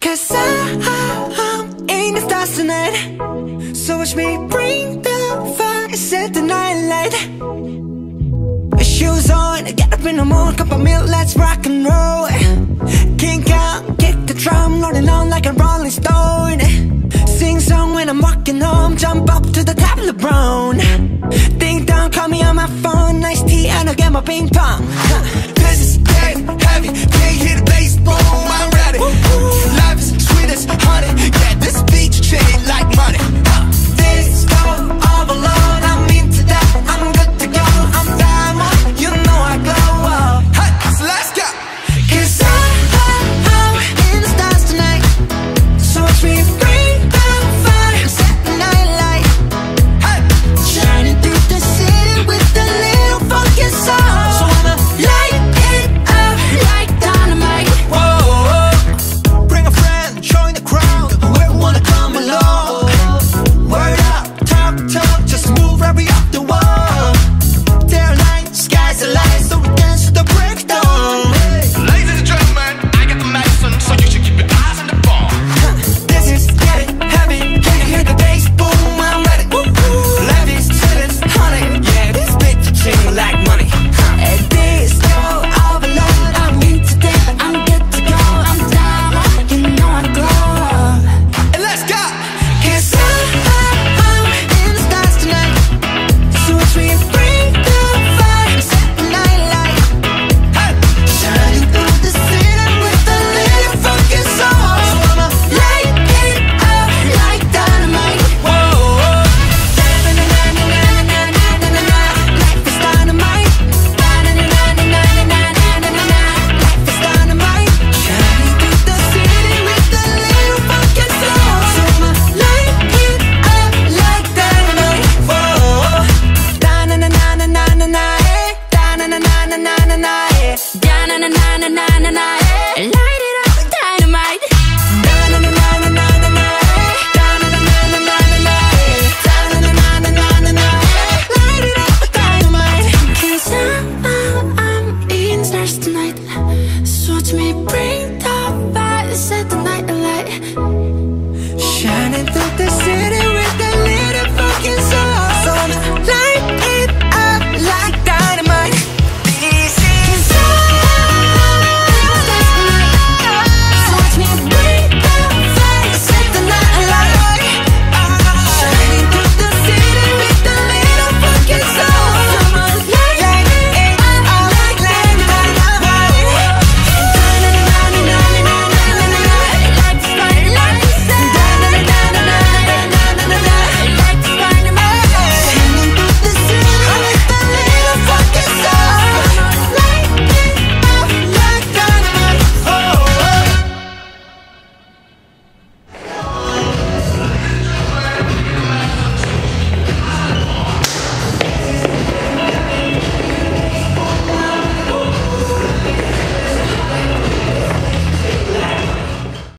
Cause I'm in the stars tonight. So watch me bring the fire, set the night light. Shoes on, get up in the morning, cup of milk, let's rock and roll. Kink out, kick the drum, rolling on like a rolling stone. Sing song when I'm walking home, jump up to the top of the brown. Ding dong, call me on my phone, nice tea and I'll get my ping pong. This is dead heavy, can't hear the bass boom.